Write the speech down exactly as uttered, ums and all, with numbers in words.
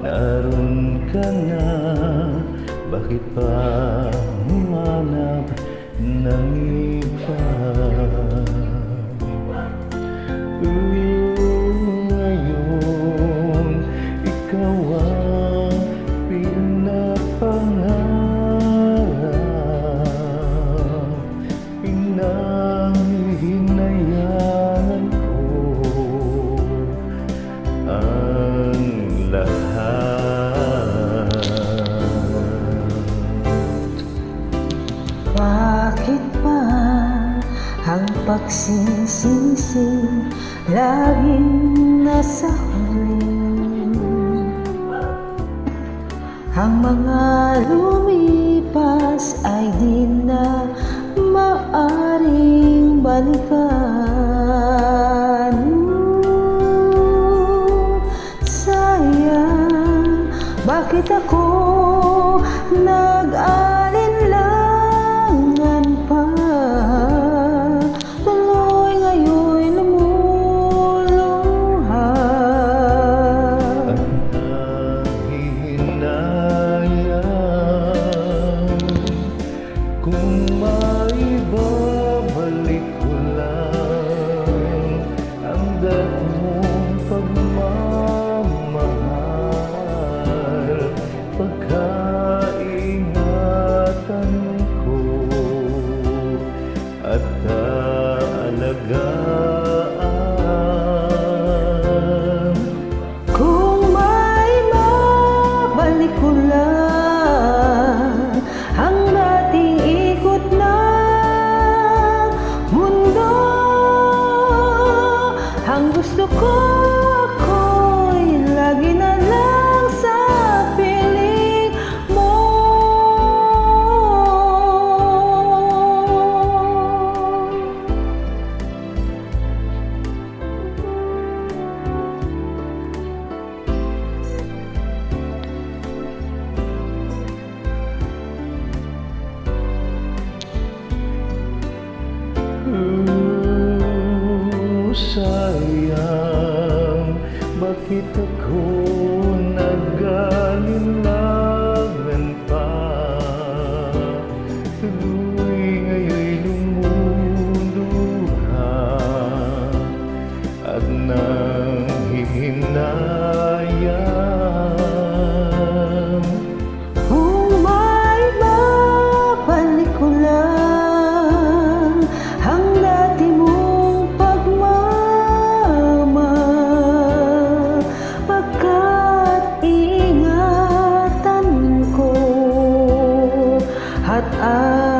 naroon ka na, bakit pa humanap ng iba? Ngayon, ikaw ang pinapangarap, pinanghihinayan ko ang lahat. Bakit ba ang pagsisisi laging nasa huli? Ang mga lumipas ay di na maaring balikan. Sayang, bakit ako nag-alinlangan pa? Tuloy ngayon'y lumuluha. At nanghihinayang kung maibabalik ko lang ang dati mong pagmamahal, pagkaingatan ko at kaalagaan. Kung may mabalik ko lang ang dating ikot ng mundo, ang gusto ko ako'y lagi na lang sa piling mo. Sayang, bakit ako nag-alinlangan pa? Tuloy ngayon'y lumuluha at nanghihinayang. Kung may mabalik ko lang ang dati mong pagmamahal, pagkat ingatan ko at